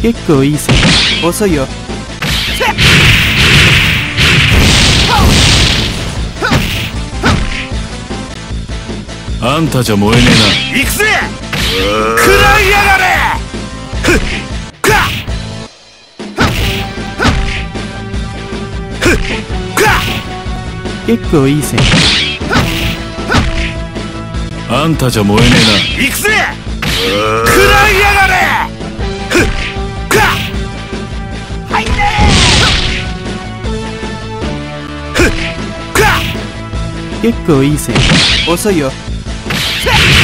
結構いい線。遅いよ。 あんたじゃ燃えねえな。 行くぜ。食らいやがれ。ふっかふっか。 結構いい線。 あんたじゃ燃えねえな。 行くぜ。食らいやがれ。ふっか入れ。ふっか。 結構いい線。遅いよ。 せっ